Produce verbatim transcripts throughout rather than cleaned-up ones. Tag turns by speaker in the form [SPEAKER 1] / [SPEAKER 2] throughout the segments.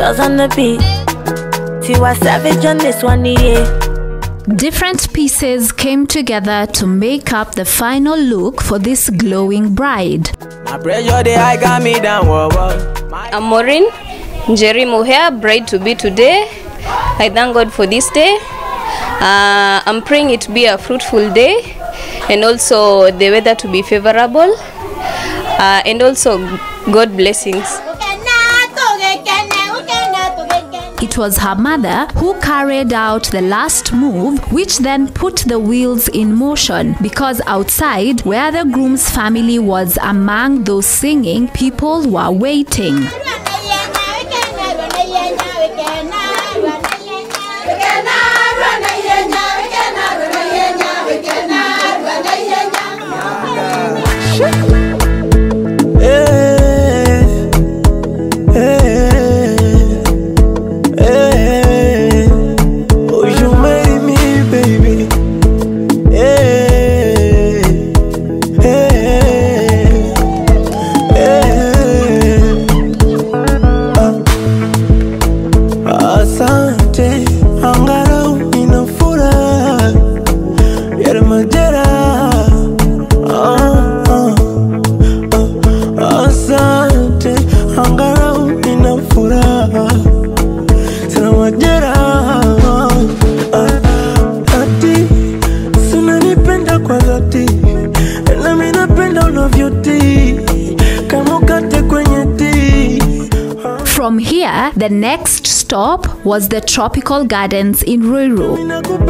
[SPEAKER 1] girls on the beat. Tiwa Savage on this one, yeah.
[SPEAKER 2] Different pieces came together to make up the final look for this glowing bride.
[SPEAKER 3] My pressure, the eye got me down. Whoa, whoa.
[SPEAKER 4] I'm Maureen Njeri Moher, bride to be today. I thank God for this day. Uh, I'm praying it be a fruitful day, and also the weather to be favorable, uh, and also God blessings.
[SPEAKER 2] It was her mother who carried out the last move, which then put the wheels in motion, because outside, where the groom's family was among those singing, people were waiting. From here, the next stop was the Tropical Gardens in Ruiru.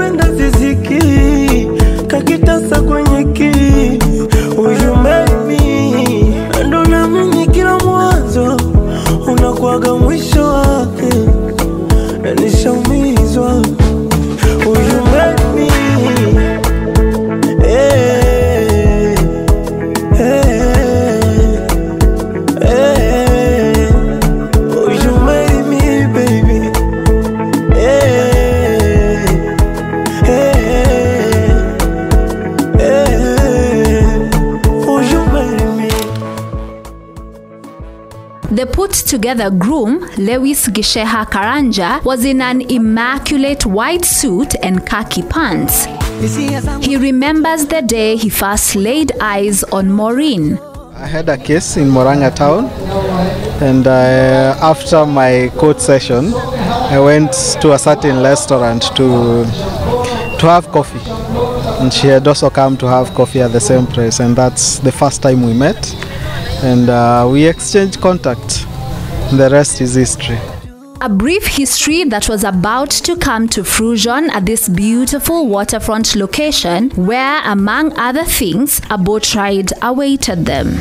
[SPEAKER 2] The put-together groom, Lewis Gisheha Karanja, was in an immaculate white suit and khaki pants. He remembers the day he first laid eyes on Maureen.
[SPEAKER 5] I had a case in Murang'a town, and uh, after my court session, I went to a certain restaurant to, to have coffee. And she had also come to have coffee at the same place, and that's the first time we met. And uh, we exchanged contact. The rest is history.
[SPEAKER 2] A brief history that was about to come to fruition at this beautiful waterfront location, where, among other things, a boat ride awaited them.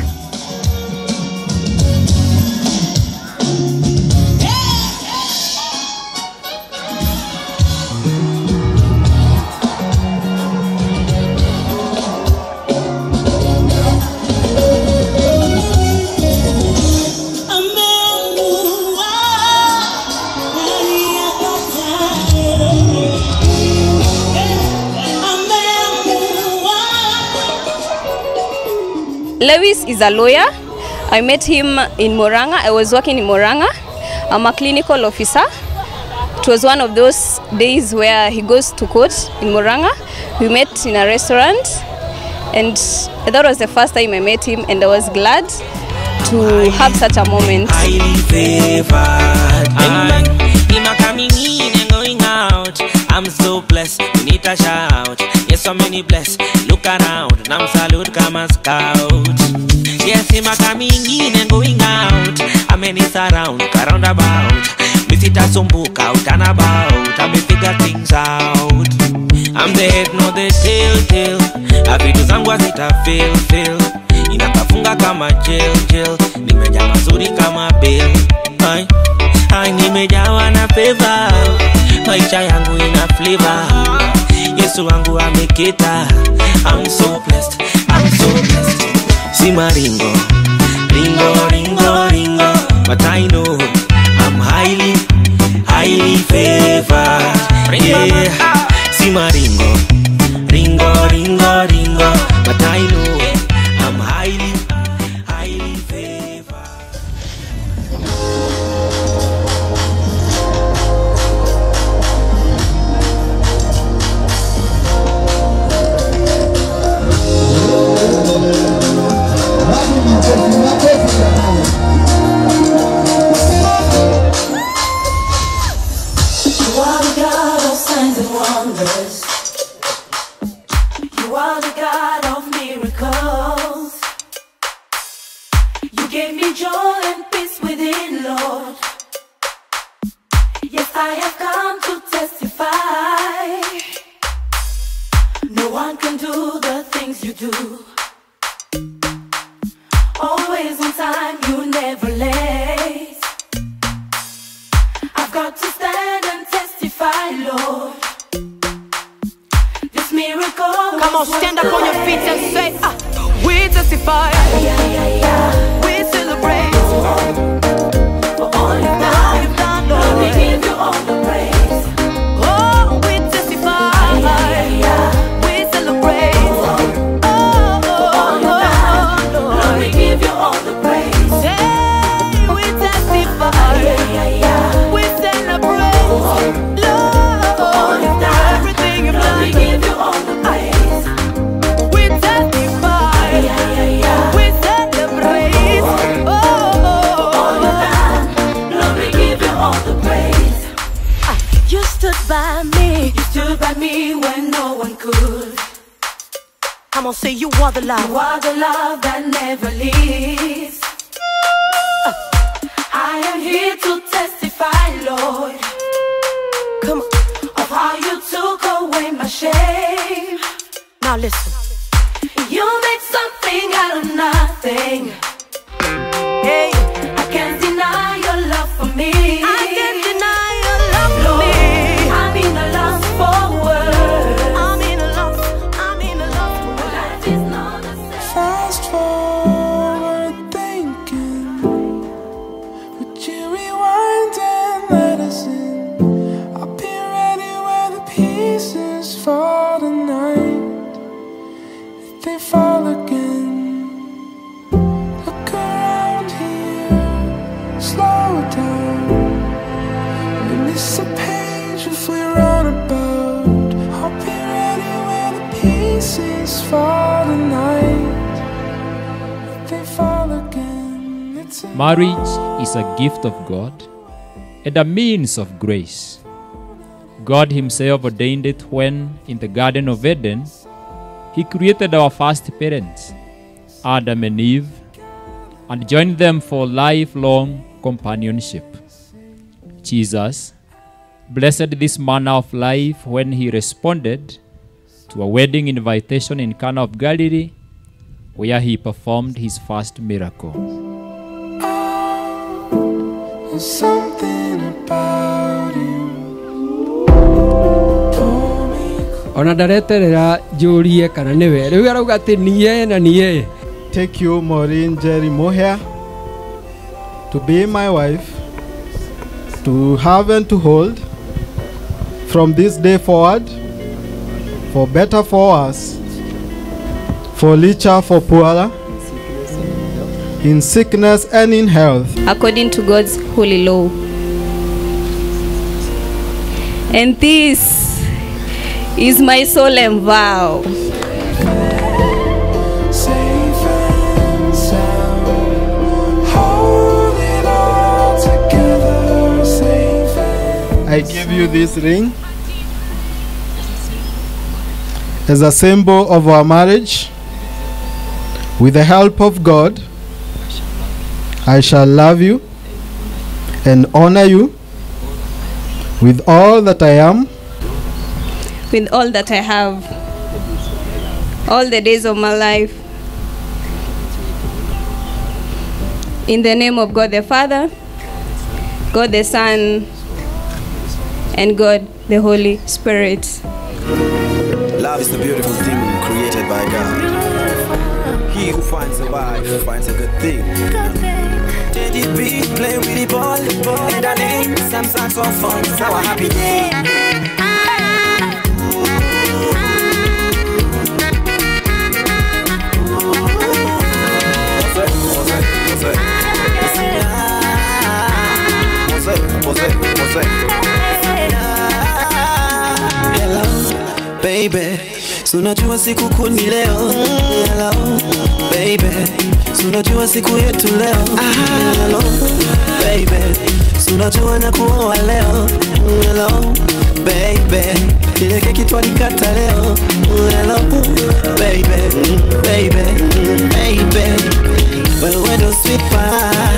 [SPEAKER 4] Lewis is a lawyer. I met him in Murang'a. I was working in Murang'a. I'm a clinical officer. It was one of those days where he goes to court in Murang'a. We met in a restaurant, and that was the first time I met him, and I was glad to have such a moment.
[SPEAKER 3] Highly favored. I'm coming in and going out. I'm so blessed. We need a shout. Yes, so many blessed. Look around. Nam salute, come and scout. Yes, I'm coming in and going out. I'm in it around, around about. We fit a some book out and about. I may figure things out. I'm the head, not the tail, tail. I vitu zangu hazita fail, fail. Inakafunga kama jail, jail. Nimeja mazuri kama bail. Ay, ay, nimejawa na favor. Maisha yangu ina flavor. Yesu wangu amekita. I'm so blessed, I'm so blessed. Sima ringo, ringo, ringo, ringo. But I know I'm highly, highly favored. Yeah. Sima ringo, ringo, ringo, ringo. But I know I'm highly, highly favored.
[SPEAKER 1] joy and peace within, Lord. Yes, I have come to testify. No one can do the things you do. Always on time, you never late. I've got to stand and testify, Lord. This miracle.
[SPEAKER 6] Come on, stand up on your feet and say, ah, we testify.
[SPEAKER 1] Yeah, yeah, yeah.
[SPEAKER 6] We celebrate.
[SPEAKER 1] For all you've done, you've done, Lord. We give you all the praise.
[SPEAKER 6] Oh, we testify.
[SPEAKER 1] Yeah, yeah, yeah.
[SPEAKER 6] We celebrate.
[SPEAKER 1] For all you've done, Lord. We give you all the praise.
[SPEAKER 6] Hey, we testify.
[SPEAKER 1] Yeah, yeah, yeah.
[SPEAKER 6] We celebrate. Lord,
[SPEAKER 1] For all you've done,
[SPEAKER 6] everything you've
[SPEAKER 1] Lord,
[SPEAKER 6] done.
[SPEAKER 1] we give you all the praise.
[SPEAKER 6] We testify.
[SPEAKER 1] Yeah, yeah, yeah.
[SPEAKER 6] We celebrate. Oh,
[SPEAKER 1] All you've done, Lord, we give you all the praise.
[SPEAKER 6] you stood by me.
[SPEAKER 1] You stood by me when no one could.
[SPEAKER 6] Come on, say you are the
[SPEAKER 1] You
[SPEAKER 6] love.
[SPEAKER 1] are the love that never leaves. I am here to testify, Lord,
[SPEAKER 6] Come on.
[SPEAKER 1] of how you took away my shame.
[SPEAKER 6] Now listen.
[SPEAKER 1] You made something out of nothing.
[SPEAKER 6] Hey,
[SPEAKER 1] I can't deny your love for me.
[SPEAKER 6] I can't deny your love for
[SPEAKER 1] Lord,
[SPEAKER 6] me.
[SPEAKER 1] I'm in a loss for words.
[SPEAKER 6] I'm in a love. I'm in a love.
[SPEAKER 1] Life is not the same.
[SPEAKER 7] Fast forward thinking, would you rewind and let us in? I'll be ready where the pieces fall tonight. If they fall again, look around here, slow down. We miss a page if we run about. I'll be ready where the pieces fall tonight. If they fall again, it's a
[SPEAKER 8] Marriage is a gift of God and a means of grace. God Himself ordained it when, in the Garden of Eden, He created our first parents, Adam and Eve, and joined them for lifelong companionship. Jesus blessed this manner of life when He responded to a wedding invitation in Cana of Galilee, where He performed His first miracle.
[SPEAKER 7] There's something about you. Pull me
[SPEAKER 9] ona ndareterera njũrie kana nĩwe rĩu arauga atĩ niĩ na niĩ
[SPEAKER 5] Take you, Maureen Jerry Moher, to be my wife, to have and to hold from this day forward, for better for us, for richer for poorer, in sickness and in health,
[SPEAKER 4] according to God's holy law. And this is my solemn vow.
[SPEAKER 7] safe and sound. Hold it all together, safe and
[SPEAKER 5] I give you this ring as a symbol of our marriage. With the help of God, I shall love you and honor you with all that I am,
[SPEAKER 4] With all that I have, all the days of my life. In the name of God the Father, God the Son, and God the Holy Spirit.
[SPEAKER 10] Love is the beautiful thing created by God. He who finds a wife finds a good thing. J D B play with the ball, and the name some saxophone. It's our happy day. Hello, baby. Sunajua siku kuni leo. Hello, baby. Sunajua siku yetu leo. Hello, baby. Sunajua na kuoa leo. Hello, baby. Ile keki twalikata leo. Hello, baby, baby, baby. Wewe ndo sweet pie.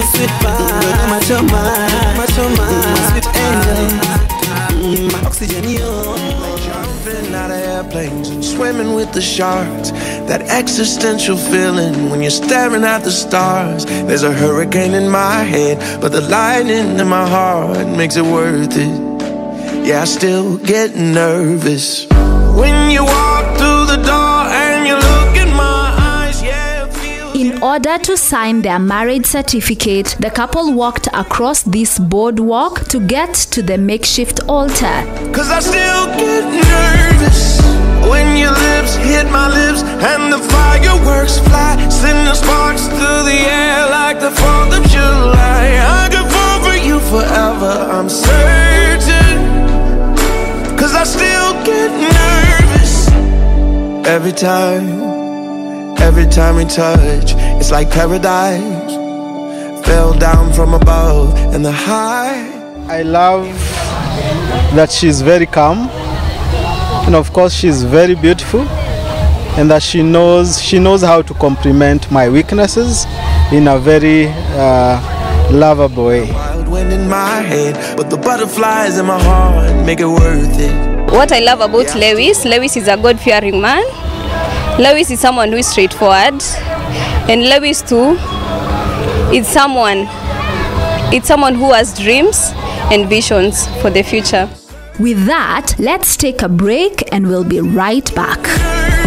[SPEAKER 7] the shards. That existential feeling when you're staring at the stars. There's a hurricane in my head, but the lightning in my heart makes it worth it. Yeah, I still get nervous when you walk through the door and you look in my eyes. Yeah, it feels.
[SPEAKER 2] In order to sign their marriage certificate, the couple walked across this boardwalk to get to the makeshift altar.
[SPEAKER 7] Cause I still get nervous when your lips hit my lips and the fireworks fly, sending sparks through the air like the fourth of July. I could fall for you forever, I'm certain. Cause I still get nervous every time, every time we touch. It's like paradise fell down from above and the high.
[SPEAKER 5] I love that she's very calm, and of course she's very beautiful, and that she knows she knows how to complement my weaknesses in a very uh, lovable way.
[SPEAKER 7] Wild wind in my head, but the butterflies in my heart make it worth it.
[SPEAKER 4] What I love about Lewis, Lewis is a God-fearing man. Lewis is someone who is straightforward, and Lewis too is someone, it's someone who has dreams and visions for the future.
[SPEAKER 2] With that, let's take a break and we'll be right back.